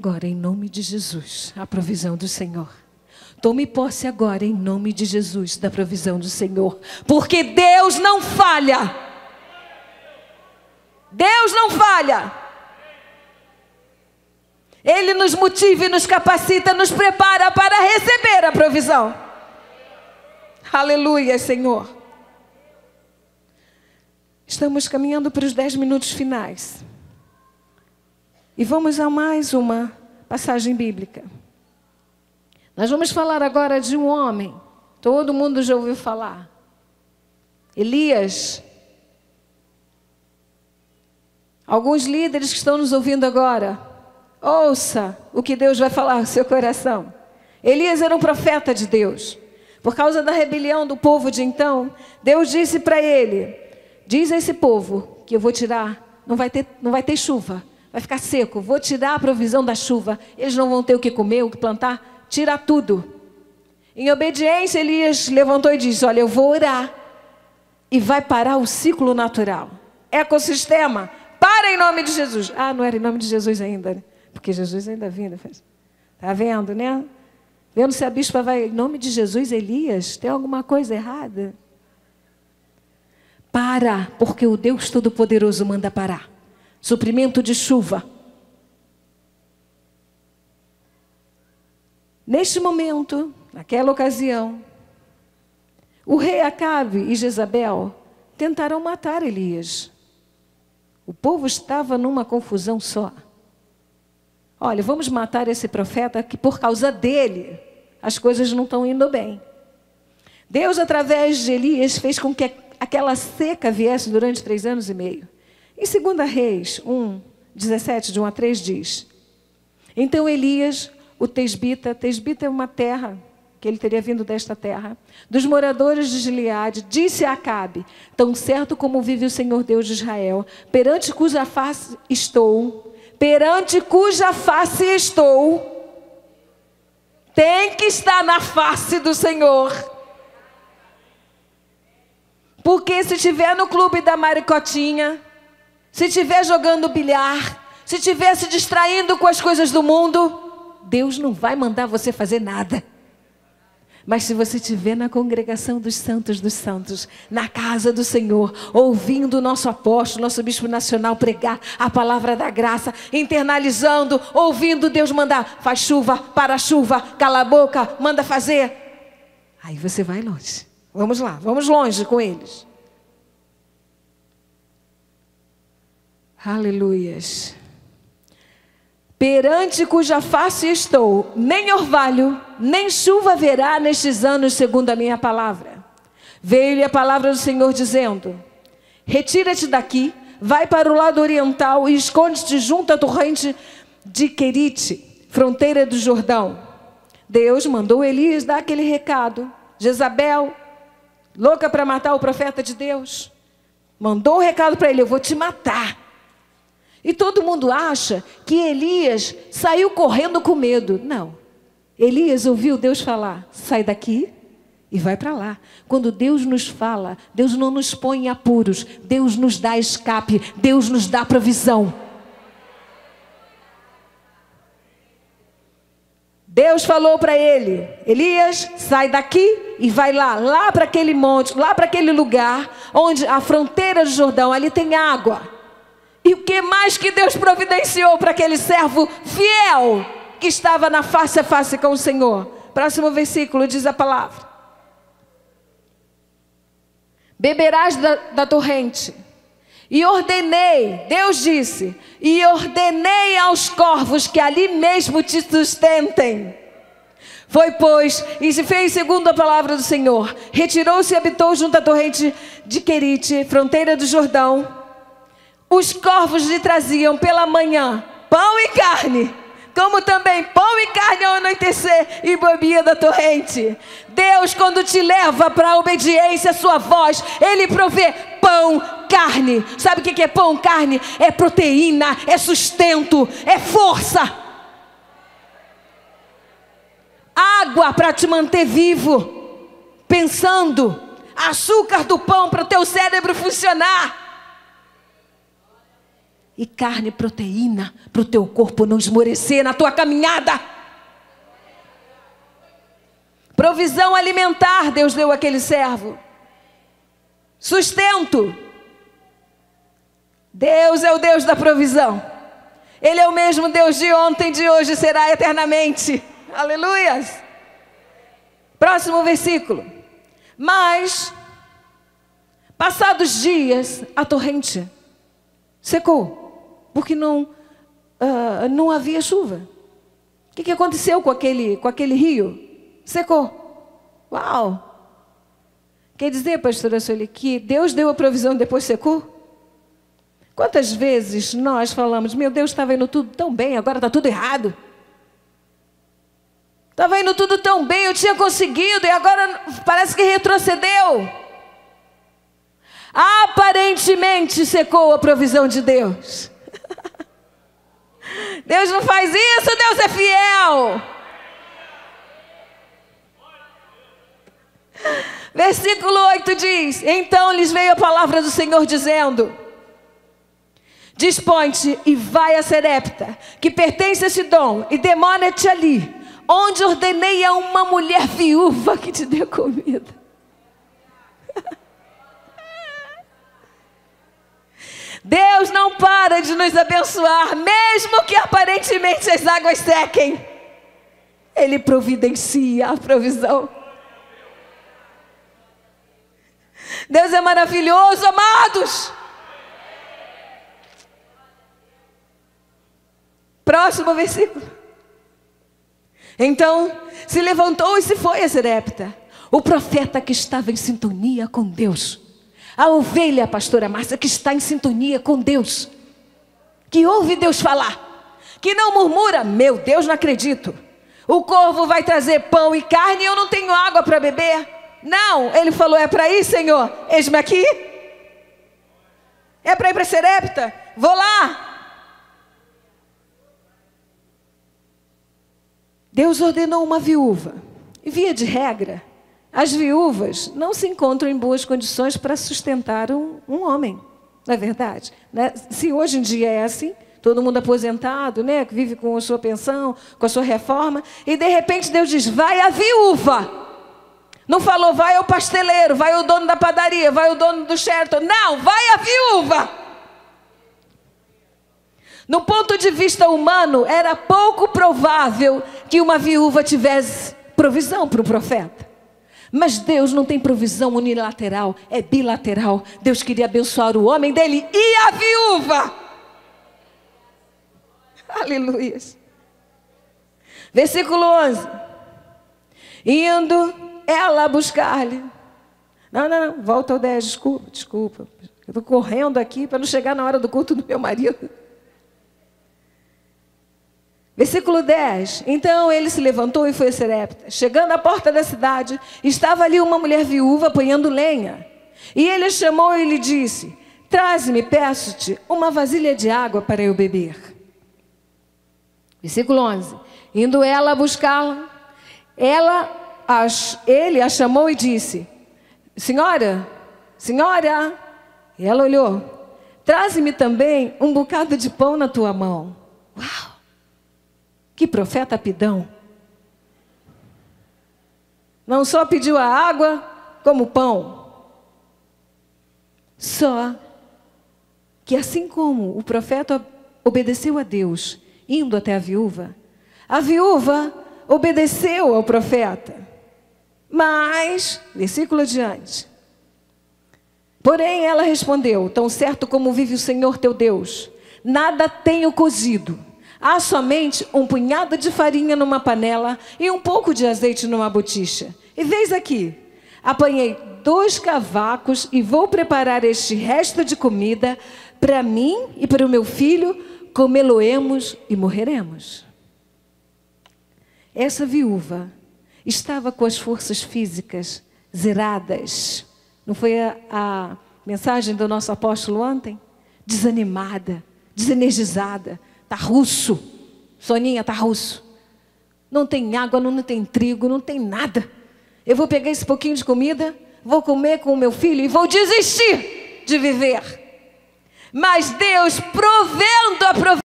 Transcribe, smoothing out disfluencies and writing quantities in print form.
agora em nome de Jesus a provisão do Senhor. Tome posse agora em nome de Jesus da provisão do Senhor. Porque Deus não falha. Deus não falha. Ele nos motiva e nos capacita, nos prepara para receber a provisão. Aleluia, Senhor. Estamos caminhando para os 10 minutos finais. E vamos a mais uma passagem bíblica. Nós vamos falar agora de um homem. Todo mundo já ouviu falar. Elias. Alguns líderes que estão nos ouvindo agora, ouça o que Deus vai falar no seu coração. Elias era um profeta de Deus. Por causa da rebelião do povo de então, Deus disse para ele: diz a esse povo que eu vou tirar, não vai ter chuva, vai ficar seco, vou tirar a provisão da chuva, eles não vão ter o que comer, o que plantar, tira tudo. Em obediência, Elias levantou e disse: olha, eu vou orar, e vai parar o ciclo natural. Ecossistema, para em nome de Jesus. Ah, não era em nome de Jesus ainda, né? Porque Jesus ainda vindo. Está vendo, né? Vendo se a bispa vai em nome de Jesus, Elias, tem alguma coisa errada? Para, porque o Deus Todo-Poderoso manda parar. Suprimento de chuva. Neste momento, naquela ocasião, o rei Acabe e Jezabel tentaram matar Elias. O povo estava numa confusão só. Olha, vamos matar esse profeta que por causa dele as coisas não estão indo bem. Deus, através de Elias, fez com que aquela seca viesse durante 3 anos e meio. Em 2 Reis 1, 17, de 1 a 3 diz: então Elias, o Tesbita é uma terra, que ele teria vindo desta terra, dos moradores de Gileade, disse a Acabe: tão certo como vive o Senhor Deus de Israel, perante cuja face estou, tem que estar na face do Senhor. Porque se estiver no clube da Maricotinha, se estiver jogando bilhar, se estiver se distraindo com as coisas do mundo, Deus não vai mandar você fazer nada. Mas se você estiver na congregação dos santos, na casa do Senhor, ouvindo o nosso apóstolo, nosso bispo nacional pregar a palavra da graça, internalizando, ouvindo Deus mandar, faz chuva, para a chuva, cala a boca, manda fazer, aí você vai longe. Vamos lá, vamos longe com eles. Aleluias. Perante cuja face estou, nem orvalho, nem chuva haverá nestes anos, segundo a minha palavra. Veio-lhe a palavra do Senhor dizendo: retira-te daqui, vai para o lado oriental e esconde-te junto à torrente de Querite, fronteira do Jordão. Deus mandou Elias dar aquele recado. Jezabel, louca para matar o profeta de Deus, mandou o recado para ele: eu vou te matar. E todo mundo acha que Elias saiu correndo com medo. Não. Elias ouviu Deus falar: sai daqui e vai para lá. Quando Deus nos fala, Deus não nos põe em apuros. Deus nos dá escape. Deus nos dá provisão. Deus falou para ele: Elias, sai daqui e vai lá para aquele monte, lá para aquele lugar, onde a fronteira do Jordão, ali tem água. E o que mais que Deus providenciou para aquele servo fiel que estava na face a face com o Senhor? Próximo versículo diz a palavra: beberás da torrente. E ordenei, Deus disse, e ordenei aos corvos que ali mesmo te sustentem. Foi, pois, e se fez segundo a palavra do Senhor. Retirou-se e habitou junto à torrente de Querite, fronteira do Jordão. Os corvos lhe traziam pela manhã pão e carne, como também pão e carne ao anoitecer, e bebia da torrente. Deus, quando te leva para a obediência à sua voz, Ele provê pão, carne. Sabe o que é pão, carne? É proteína, é sustento, é força. Água para te manter vivo, pensando. Açúcar do pão para o teu cérebro funcionar. e carne e proteína para o teu corpo não esmorecer na tua caminhada. Provisão alimentar Deus deu àquele servo. Sustento. Deus é o Deus da provisão. Ele é o mesmo Deus de ontem, de hoje, será eternamente. Aleluias. Próximo versículo. Mas, passados dias, a torrente secou, porque não havia chuva. O que aconteceu com aquele rio? Secou. Uau! Quer dizer, pastora Sueli, que Deus deu a provisão e depois secou? Quantas vezes nós falamos, meu Deus, estava indo tudo tão bem, agora está tudo errado. Estava indo tudo tão bem, eu tinha conseguido e agora parece que retrocedeu. Aparentemente secou a provisão de Deus. Deus não faz isso, Deus é fiel. Versículo 8 diz: então lhes veio a palavra do Senhor dizendo: dispõe-te e vai a Serepta, que pertence a Sidom, e demora-te ali, onde ordenei a uma mulher viúva que te dê comida. Deus não para de nos abençoar, mesmo que aparentemente as águas sequem. Ele providencia a provisão. Deus é maravilhoso, amados. Próximo versículo. Então se levantou e se foi a Serepta, o profeta que estava em sintonia com Deus. A ovelha, a pastora Márcia, que está em sintonia com Deus, que ouve Deus falar, que não murmura, meu Deus, não acredito. O corvo vai trazer pão e carne e eu não tenho água para beber. Não, ele falou, é para ir, Senhor, eis-me aqui. É para ir para Serepta, vou lá. Deus ordenou uma viúva. E via de regra, as viúvas não se encontram em boas condições para sustentar um homem. Não é verdade? Né? Se hoje em dia é assim, todo mundo aposentado, né, que vive com a sua pensão, com a sua reforma, e de repente Deus diz, vai a viúva. Não falou, vai o pasteleiro, vai o dono da padaria, vai o dono do Sheraton. Não, vai a viúva. No ponto de vista humano, era pouco provável que uma viúva tivesse provisão para o profeta. Mas Deus não tem provisão unilateral, é bilateral. Deus queria abençoar o homem dele e a viúva. Aleluia. Versículo 11. Indo ela buscar-lhe. Não, volta ao 10, desculpa. Eu estou correndo aqui para não chegar na hora do culto do meu marido. Versículo 10. Então ele se levantou e foi a Serepta. Chegando à porta da cidade, estava ali uma mulher viúva apanhando lenha. E ele a chamou e lhe disse, traze-me, peço-te, uma vasilha de água para eu beber. Versículo 11. Indo ela a buscá-la, ele a chamou e disse, senhora. E ela olhou, traze-me também um bocado de pão na tua mão. Uau! Que profeta pidão. Não só pediu a água, como o pão. Só que assim como o profeta obedeceu a Deus, indo até a viúva obedeceu ao profeta. Mas, versículo adiante. Porém ela respondeu, tão certo como vive o Senhor teu Deus, nada tenho cozido. Há somente um punhado de farinha numa panela e um pouco de azeite numa botija. E veis aqui, apanhei 2 cavacos e vou preparar este resto de comida para mim e para o meu filho, comê-lo-emos e morreremos. Essa viúva estava com as forças físicas zeradas. Não foi a mensagem do nosso apóstolo ontem? Desanimada, desenergizada. Está russo, Soninha, está russo. Não tem água, não tem trigo, não tem nada. Eu vou pegar esse pouquinho de comida, vou comer com o meu filho e vou desistir de viver. Mas Deus provendo a provisão.